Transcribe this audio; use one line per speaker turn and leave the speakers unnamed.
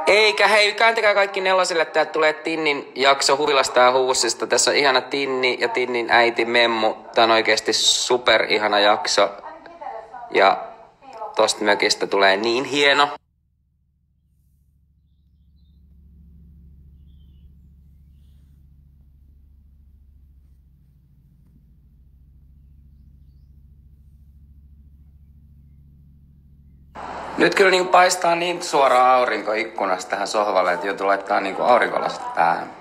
Eikä, hei, kääntäkää kaikki nelosille, että täältä tulee Tinnin jakso Huvilasta ja Huusista. Tässä on ihana Tinni ja Tinnin äiti Memmu. Tää on oikeesti super ihana jakso. Ja tosta mökistä tulee niin hieno. Nyt kyllä paistaa niin suoraan aurinko ikkunasta tähän sohvalle, että joutuu laittaa aurinkolasit päähän.